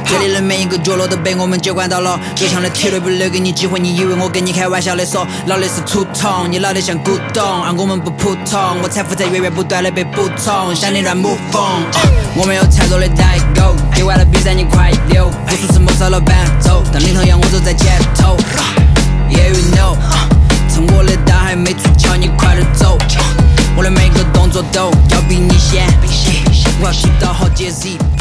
这里的每一个角落都被我们接管到了，就像那铁路不留给你机会，你以为我跟你开玩笑的说，老的是土桶，你老的像古董，而我们不普通，我财富在源源不断的被补充，想你乱母风。我们有太多的代沟，给完了比赛你快溜，无数次谋杀了伴奏，当领头羊我走在前头。Yeah you know， 趁我的刀还没出鞘，你快点走。我的每个动作都要比你先，我要提到好几 Z。